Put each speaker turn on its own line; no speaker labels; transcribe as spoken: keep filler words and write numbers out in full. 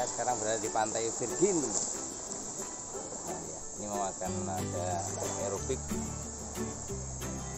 Saya sekarang berada di Pantai Virgin. Nah, ya, ini mau akan ada aerobik.